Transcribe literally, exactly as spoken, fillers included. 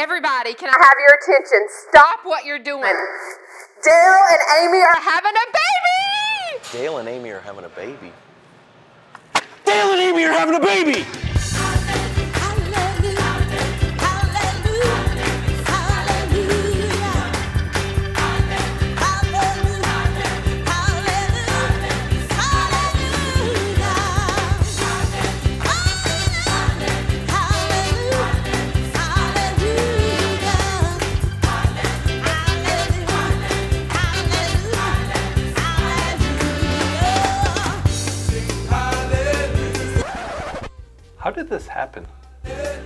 Everybody, can I have your attention? Stop what you're doing. Dale and Amy are having a baby! Dale and Amy are having a baby. Dale and Amy are having a baby! How did this happen?